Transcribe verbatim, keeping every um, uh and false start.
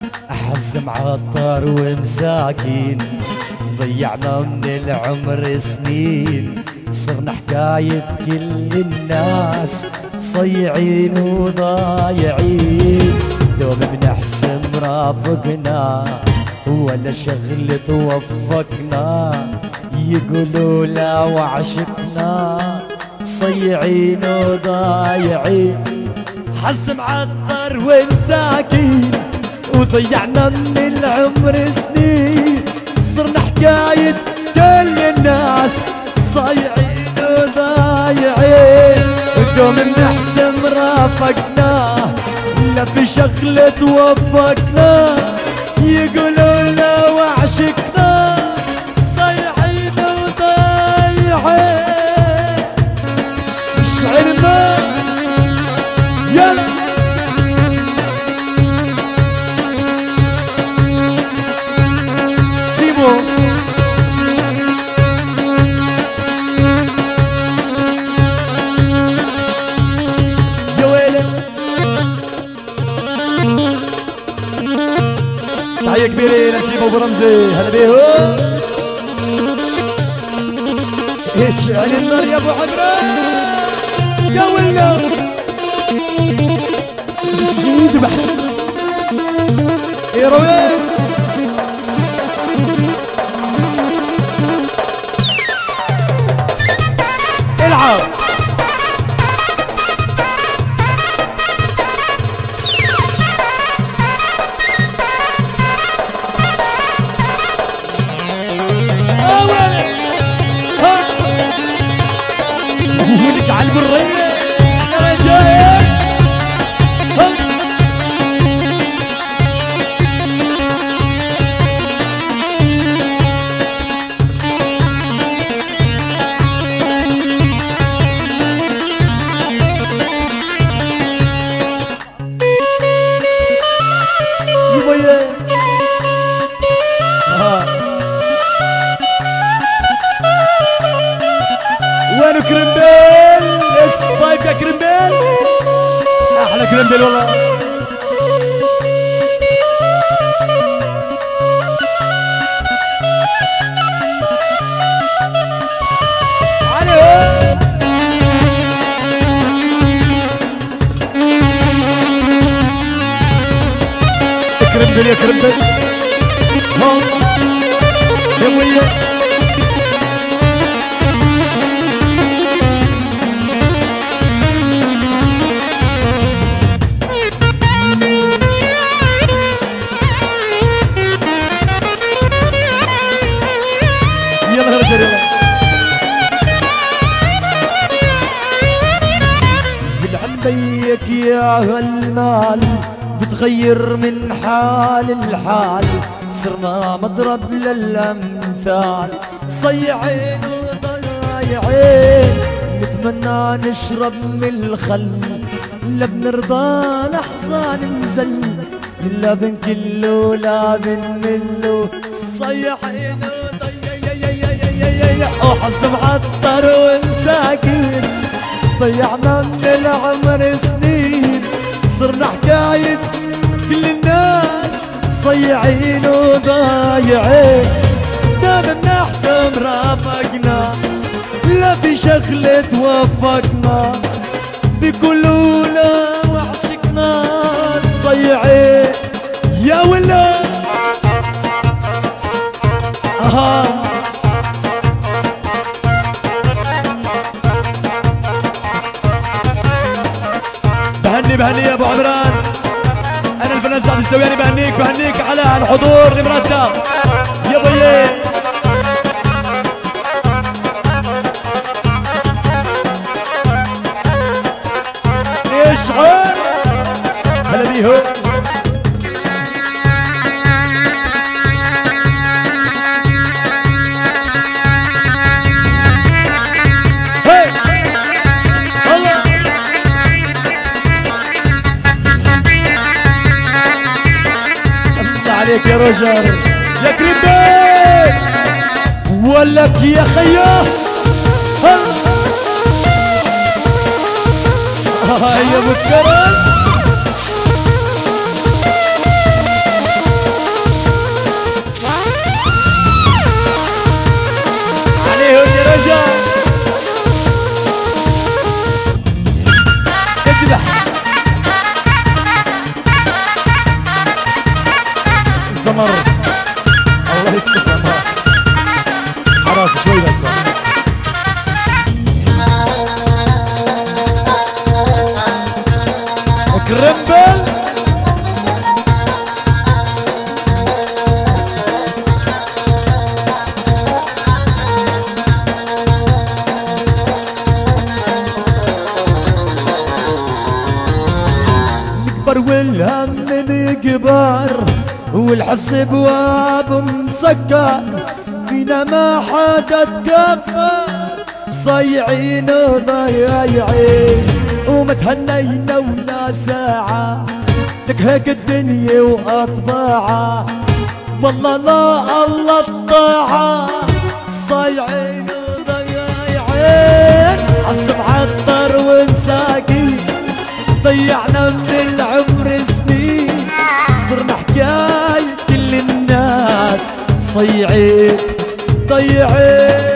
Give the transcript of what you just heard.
أحز معطر ومساكين ضيعنا من العمر سنين صرنا حكاية كل الناس صيعين وضايعين دوم بنحسم رافقنا ولا شغل توفقنا يقولوا لا وعشقنا صيعين وضايعين حز معطر ومساكين وضيعنا من العمر سنين صرنا حكاية كل الناس صايعين وضايعين دوم بنحسم رافقنا لا في شغلة وفقنا يقولوا لا وعشقنا صايعين وضايعين الشعر ما يلا سيبو يا ويلي تحية كبيرة لنسيبه برمزي هلا بيهو ايش علي النار يا ابو عمران يا ويلي يذبح يا رويل العب يجيلك على البرية يا رجال يبا وينو كرمبيل اكس فايف يا كرمبيل احلى كرمبيل والله عليهم كرمبيل يا كرمبيل يا ويلي يلعن بيك يا هالمال بتغير من حال لحال صرنا مضرب للأمثال صيعين وضايعين نتمنى نشرب من الخل لا بنرضى لحظة ننزل لا بنكلو لا بنملو صيعين وحظ معطر ومساكين ضيعنا من العمر سنين صرنا حكاية كل الناس صيعين وضايعين دام بنحسم رافقنا لا في شغلة توفقنا بيقولوا لا وعشقنا صيعين يا ولا اها بهني بهني يا ابو عمران انا الفنان سعد السوياني بهنيك بهنيك على الحضور المرتب يا بيي اشعر هلا بيهو عليك يا رجل يا كريم ولك يا خيا يا ابو الكرم السمر الله يكشف الامراض خلاص شوي بس كرمبل نكبر والهم نكبر والحس بواب مسكر فينا ما حدا تكبر صايعين وضايعين وما تهنينا ولا ساعة لك هيك الدنيا وأطباعها والله لا الله الطاعة صايعين وضايعين عالسم عطر ومساكين ضيعنا من العمر سنين صرنا حكاية كل الناس صيعين ضيعين